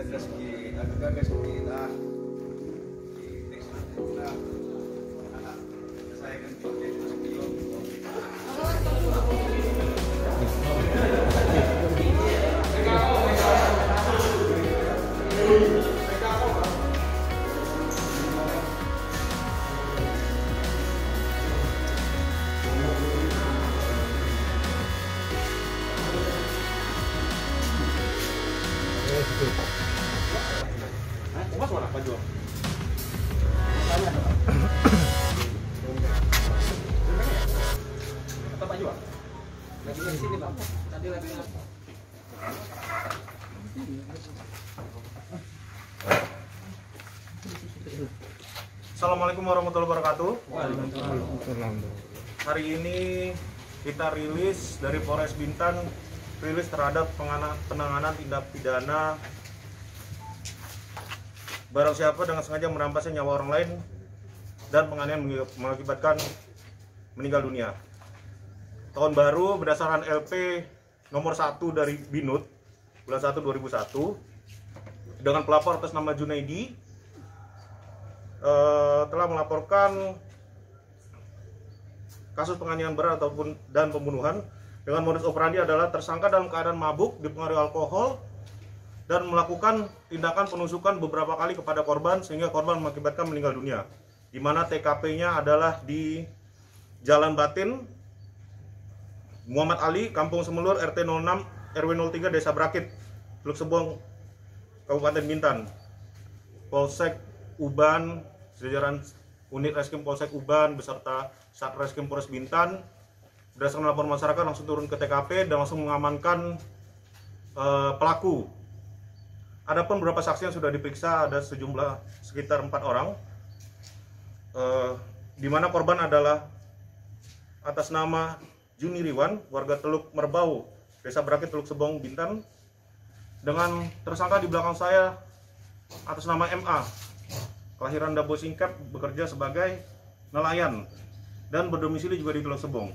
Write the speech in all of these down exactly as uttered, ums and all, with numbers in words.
Mas mana Pak Jo? Apa Pak Jo? Lagi di sini Pak. Tadi lagi apa? Assalamualaikum warahmatullahi wabarakatuh. Waalaikumsalam. Hari ini kita rilis dari Polres Bintan, rilis terhadap penanganan tindak pidana barang siapa dengan sengaja merampaskan nyawa orang lain dan penganiayaan mengakibatkan meninggal dunia. Tahun baru berdasarkan L P nomor satu dari Binut bulan satu dua ribu satu dengan pelapor atas nama Junaidi eh, telah melaporkan kasus penganiayaan berat ataupun dan pembunuhan dengan modus operandi adalah tersangka dalam keadaan mabuk, dipengaruhi alkohol, dan melakukan tindakan penusukan beberapa kali kepada korban sehingga korban mengakibatkan meninggal dunia. Di mana T K P-nya adalah di Jalan Batin, Muhammad Ali, Kampung Semelur, R T nol enam, R W nol tiga, Desa Brakit, Teluk Sebong, Kabupaten Bintan. Polsek Uban, jajaran unit Reskrim Polsek Uban beserta Satreskrim Polres Bintan berdasarkan laporan masyarakat langsung turun ke T K P dan langsung mengamankan uh, pelaku. Adapun beberapa saksi yang sudah diperiksa ada sejumlah sekitar empat orang, uh, di mana korban adalah atas nama Juni Riwan, warga Teluk Merbau, Desa Brakit, Teluk Sebong, Bintan, dengan tersangka di belakang saya atas nama M A, kelahiran Dabo Singkat, bekerja sebagai nelayan dan berdomisili juga di Teluk Sebong.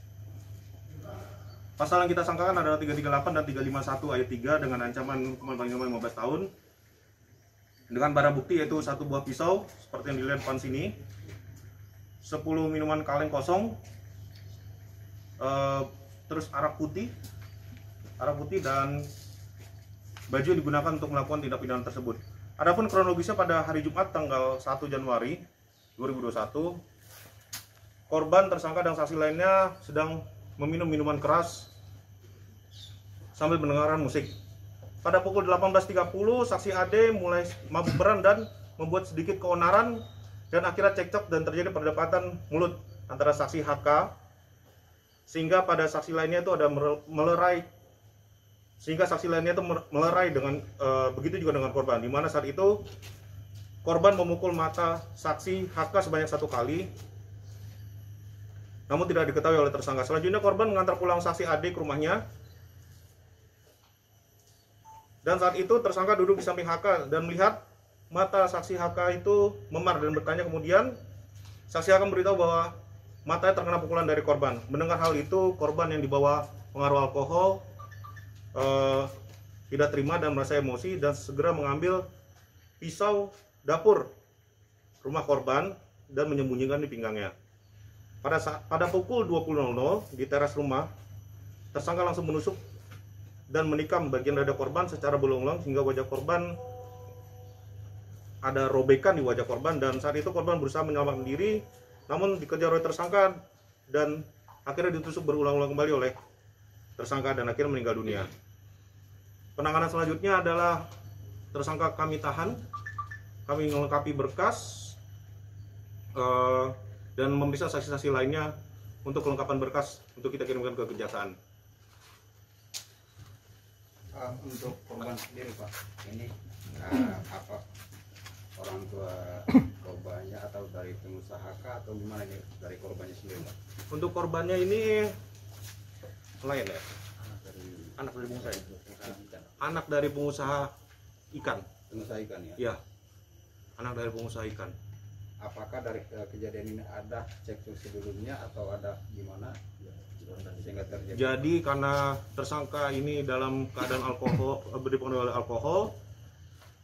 Pasal yang kita sangkakan adalah tiga tiga delapan dan tiga lima satu ayat tiga dengan ancaman hukuman paling lama lima belas tahun. Dengan barang bukti yaitu satu buah pisau seperti yang dilihat depan sini, sepuluh minuman kaleng kosong, uh, terus arak putih, arak putih dan baju yang digunakan untuk melakukan tindak pidana tersebut. Adapun kronologisnya pada hari Jumat tanggal satu Januari dua ribu dua puluh satu, korban, tersangka dan saksi lainnya sedang meminum minuman keras sambil mendengarkan musik. Pada pukul delapan belas tiga puluh, saksi A D mulai mabuk berat dan membuat sedikit keonaran dan akhirnya cekcok dan terjadi perdebatan mulut antara saksi H K, sehingga pada saksi lainnya itu ada melerai sehingga saksi lainnya itu melerai dengan e, begitu juga dengan korban, di mana saat itu korban memukul mata saksi H K sebanyak satu kali, namun tidak diketahui oleh tersangka. Selanjutnya korban mengantar pulang saksi A D ke rumahnya, dan saat itu tersangka duduk di samping H K dan melihat mata saksi H K itu memar dan bertanya. Kemudian saksi H K memberitahu bahwa matanya terkena pukulan dari korban. Mendengar hal itu, korban yang dibawa pengaruh alkohol eh, tidak terima dan merasa emosi dan segera mengambil pisau dapur rumah korban dan menyembunyikan di pinggangnya. Pada saat, pada pukul dua puluh di teras rumah, tersangka langsung menusuk dan menikam bagian dada korban secara berulang-ulang hingga wajah korban ada robekan di wajah korban, dan saat itu korban berusaha menyelamatkan diri namun dikejar oleh tersangka dan akhirnya ditusuk berulang-ulang kembali oleh tersangka dan akhirnya meninggal dunia. Penanganan selanjutnya adalah tersangka kami tahan, kami melengkapi berkas uh, dan memeriksa saksi-saksi lainnya untuk kelengkapan berkas untuk kita kirimkan ke kejaksaan. Uh, untuk korban sendiri Pak, ini uh, apa orang tua korbannya atau dari pengusaha kah atau gimana nih dari korbannya sendiri Pak? Untuk korbannya ini nelayan ya? Anak dari anak dari pengusaha, pengusaha ikan. anak dari pengusaha ikan. Pengusaha ikan ya? Ya, anak dari pengusaha ikan. Apakah dari uh, kejadian ini ada cekcok sebelumnya atau ada gimana sehingga terjadi? Jadi karena tersangka ini dalam keadaan alkohol, dipengaruhi oleh alkohol,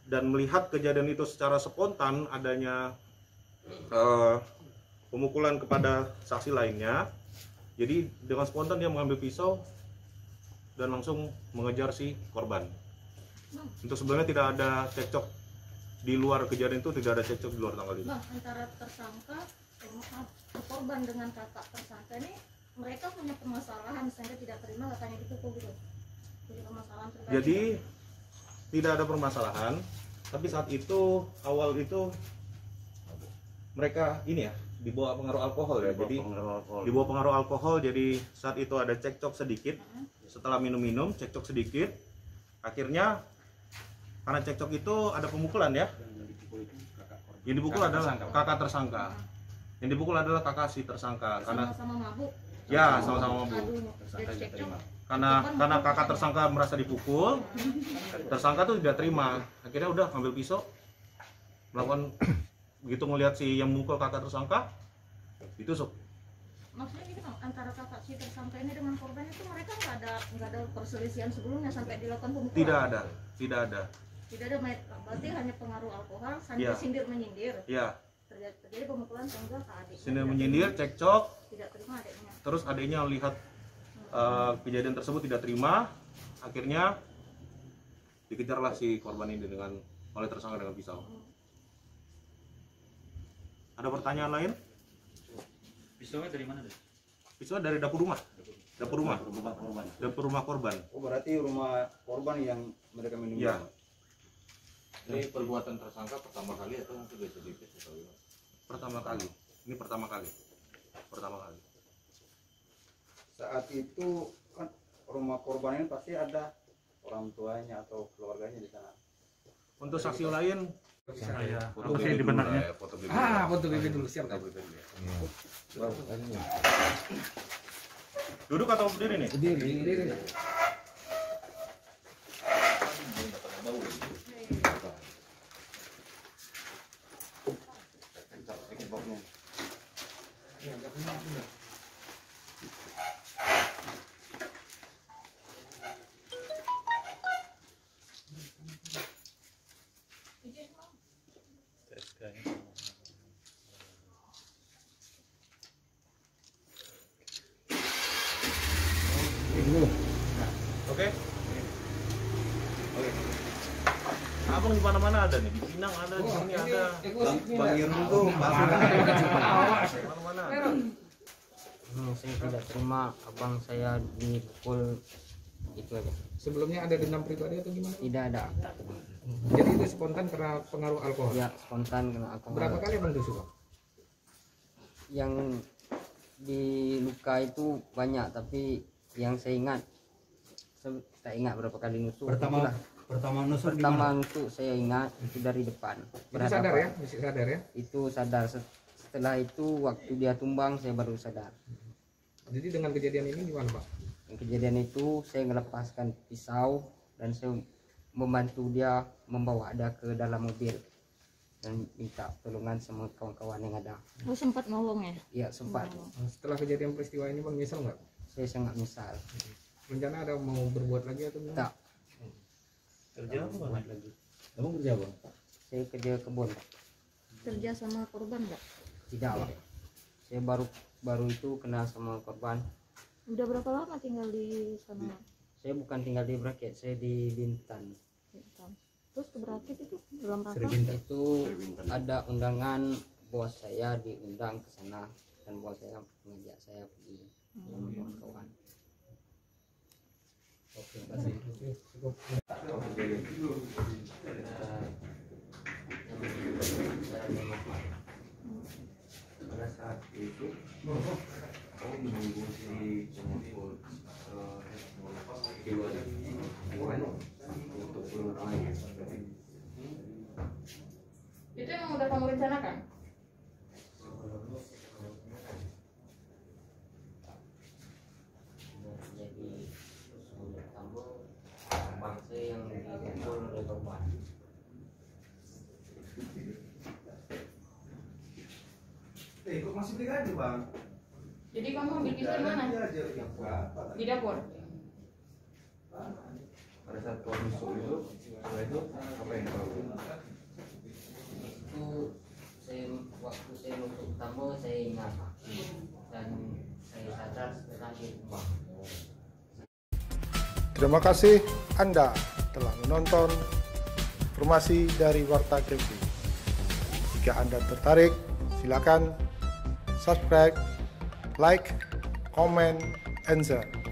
dan melihat kejadian itu secara spontan adanya uh, pemukulan kepada saksi lainnya. Jadi dengan spontan dia mengambil pisau dan langsung mengejar si korban. Untuk sebelumnya tidak ada cekcok di luar kejadian itu, tidak ada cekcok di luar tanggal itu. Bang, antara tersangka korban dengan kakak tersangka ini mereka punya permasalahan sehingga tidak terima katanya dipukul gitu. Jadi permasalahan pribadi. Jadi tidak ada permasalahan, tapi saat itu awal itu mereka ini ya di bawah pengaruh alkohol ya. Jadi di bawah pengaruh alkohol, jadi saat itu ada cekcok sedikit. Setelah minum-minum cekcok sedikit, akhirnya karena cekcok itu ada pemukulan ya. Yang dipukul adalah kakak tersangka. Yang dipukul adalah kakak si tersangka karena sama-sama mabuk. ya sama-sama mabuk. Aduh, jadi cekcok. Karena karena kakak tersangka merasa dipukul, tersangka tuh tidak terima. Akhirnya udah ngambil pisau, melakukan begitu ngelihat si yang memukul kakak tersangka ditusuk. Maksudnya gini bang, antara kakak si tersangka ini dengan korban itu mereka nggak ada nggak ada perselisihan sebelumnya sampai dilakukan pemukulan? Tidak ada, tidak ada. Tidak ada, berarti hanya pengaruh alkohol, sambil Ya. sindir menyindir. Ya, Terjadi, terjadi pemukulan sehingga ke adiknya. sindir tidak menyindir, terima- cekcok, Tidak terima adiknya. terus adiknya lihat uh, kejadian tersebut tidak terima, akhirnya dikejarlah si korban ini dengan oleh tersangka dengan pisau. Ada pertanyaan lain? Pisaunya dari mana deh? Pisau dari dapur rumah, dapur rumah, Rumah korban. dapur rumah korban. Oh berarti rumah korban yang mereka minum. Ya. Ini perbuatan tersangka pertama kali atau mungkin sudah sedikit atau gimana? Pertama kali, ini pertama kali, pertama kali. Saat itu kan rumah korban ini pasti ada orang tuanya atau keluarganya di sana. Untuk saksi lain, Saya Foto bibir di benaknya. Foto bibir. Ah, foto bibir dulu, siap kan? duduk atau berdiri nih? Berdiri, berdiri. Oke? Oke. Abang di mana-mana ada nih, di Pinang ada, di sini ada. Bang Irun tuh Mana-mana ada. Hmm, saya tidak terima abang saya dipukul itu aja. Sebelumnya ada dendam pribadi atau gimana? Tidak ada. Jadi itu spontan karena pengaruh alkohol. Ya spontan kena alkohol. Berapa kali abang tusuk? Bang? Yang di luka itu banyak, tapi yang saya ingat saya tak ingat berapa kali nusuk. pertama Itulah. pertama nusuk di Pertama mana? nusuk saya ingat itu dari depan. Itu sadar ya? Masih sadar ya? Itu sadar. Setelah itu waktu dia tumbang saya baru sadar. Jadi dengan kejadian ini gimana Pak? Yang kejadian itu saya melepaskan pisau dan saya membantu dia membawa dia ke dalam mobil dan minta pertolongan sama kawan-kawan yang ada. Lu sempat nolong ya? Ya sempat. Setelah kejadian peristiwa ini Bang nyesel nggak? Saya sangat menyesal. Rencana ada mau berbuat lagi atau gimana? Tak. Kerja apa lagi? Kamu kerja bang? Saya kerja kebun. Kerja sama korban nggak? Tidak Pak. Saya baru baru itu kenal sama korban. Udah berapa lama tinggal di sana? Saya bukan tinggal di Bracket, saya di Bintan. Terus ke Bracket itu dalam rangka? Itu ada undangan, bos saya diundang ke sana dan bos saya mengajak saya pergi sama kawan-kawan. Oke, kasih. Pada saat itu, kamu menunggu si pemumpul keluar untuk pulang lagi. Itu emang udah kamu rencanakan? Jadi sebelum tambah bangsa yang dikumpul oleh korban. Eh, kok masih digaji bang? Jadi kamu ambil pisau di mana? Di dapur. pada saat kau nusuk itu setelah itu apa yang kau lakukan? Itu saya waktu saya nusuk pertama saya ingat dan saya sadar setelah di rumah. Terima kasih Anda telah menonton informasi dari Warta Kempi. Jika Anda tertarik, silakan subscribe, like, comment, and share.